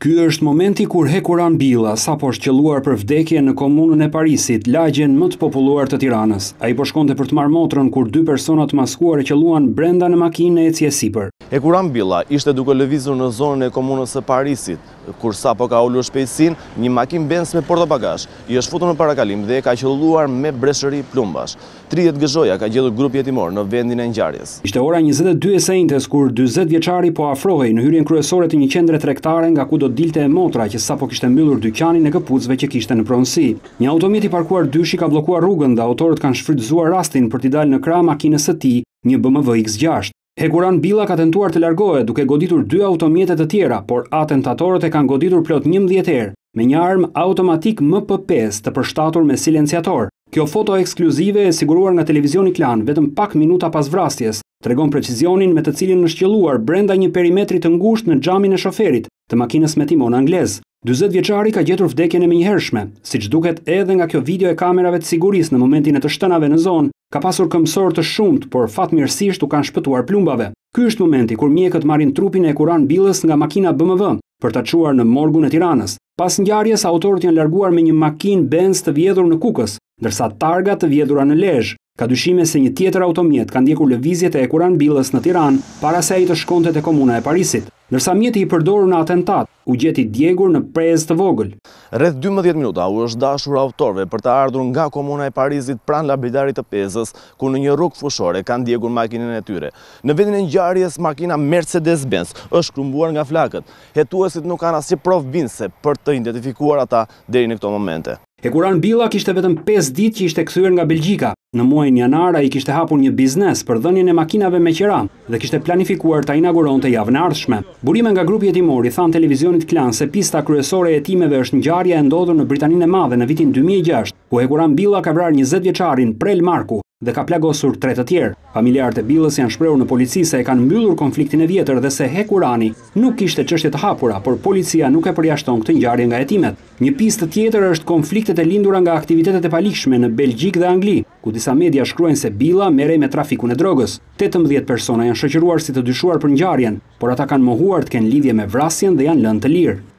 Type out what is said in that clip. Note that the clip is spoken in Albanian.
Ky është momenti kur Hekuran Billa, sapo është qelluar për vdekje në komunën e Parisit, lagjen më të populluar të Tiranës. Ai po shkonte për të marrë motrën kur dy persona të maskuar e qelluan brenda në makinë e ecje sipër. Hekuran Billa ishte duke lëvizur në zonën e komunës së Parisit, kur sapo ka ulur shpejtësinë, një makinë Benz me portobagazh i është futur në parakalim dhe ka qelluar me breshëri plumbash. 30 gëzhoja ka gjetur grupi jetimor në vendin e ngjarjes. Ishte ora 22 e sejntes kur 40 vjeçari po afrohej në hyrjen kryesore të një qendre tregtare nga ku do dilte e motra që sapo kishte mbyllur dyqanin e këpucëve që kishte në pronësi. Një automjet i parkuar dyshi ka bllokuar rrugën dhe autorët kanë shfrytëzuar rastin për t'i dalë në krah makinës së tij, një BMW X6. Hekuran Billa ka tentuar të largohet duke goditur dy automjete të tjera, por atentatorët e kanë goditur plot 11 herë me një armë automatik MP5 të përshtatur me silenciator. Kjo foto ekskluzive e siguruar nga televizioni Klan vetëm pak minuta pas vrasjes tregon precizionin me të cilin është qelluar brenda një perimetri të ngushtë në xhamin e shoferit të makinës me timon anglez. 40 vjeçari ka gjetur vdekjen e menjëhershme, siç duket edhe nga kjo video e kamerave të sigurisë në momentin e të shtënave në zonë. Ka pasur këmbësor të shumt, por fatmirësisht u kanë shpëtuar plumbave. Ky është momenti kur mjekët marrin trupin e Hekuran Billës nga makina BMW për ta çuar në morgun e Tiranës. Pas ngjarjes, autorët janë larguar me një makinë Benz të vjedhur në Kukës, ndërsa targa të vjedhura në Lezhë. Ka dyshime se një tjetër automjet ka ndjekur lëvizjet e Hekuran Billës në Tiranë para se ai të shkonte te komuna e Parisit. Ndërsa mjeti i përdorur në atentat u gjeti djegur në prezë të vogël. Rreth 12 minuta u është dashur autorëve për të ardhur nga komuna e Parisit pranë labidarit të Pezës, ku në një rrugë fushore kanë ndjekur makinën e tyre. Në vendin e ngjarjes, makina Mercedes-Benz është krumbuar nga flakët. Hetuesit nuk kanë asnjë provë bindëse për të identifikuar ata deri në këto momente. Hekuran Billa kishte vetëm 5 ditë që ishte kthyer nga Belgjika. Në muajin janar ai kishte hapur një biznes për dhënien e makinave me qira dhe kishte planifikuar ta inauguronte javën e ardhshme. Burime nga grupi jetimor i than televizionit Klan se pista kryesore e hetimeve është ngjarja e ndodhur në Britaninë e Madhe në vitin 2006, ku Hekuran Billa ka vrarë 20 vjeçarin Prel Marku dhe ka plagosur 3 të tjerë. Familjarët e Billës janë shprehur në polici se e kanë mbyllur konfliktin e vjetër dhe se Hekurani nuk kishte çështje të hapura, por policia nuk e përjashton këtë ngjarje nga hetimet. Një pistë tjetër është konfliktet e lindura nga aktivitetet e paligjshme në Belgjik dhe Angli, ku disa media shkruajnë se Billa merrej me trafikun e drogës. 18 persona janë shoqëruar si të dyshuar për ngjarjen, por ata kanë mohuar të kenë lidhje me vrasjen dhe janë lënë të lirë.